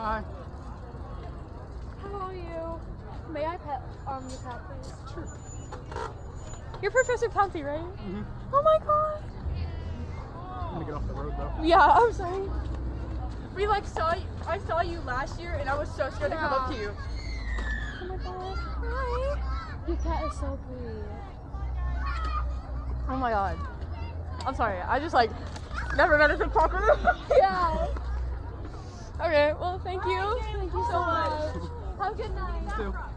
Hi. How are you? May I pet your cat, please? Sure. You're Professor Pouncey, right? Mm-hmm. Oh my god. I'm gonna get off the road though. Yeah, I'm sorry. We like I saw you last year and I was so scared to come up to you. Oh my god. Hi. Your cat is so pretty. Oh my god. I'm sorry. I just like never met a TikToker. Yeah. Okay, well thank you. Thank you so much. Have a good night. You too.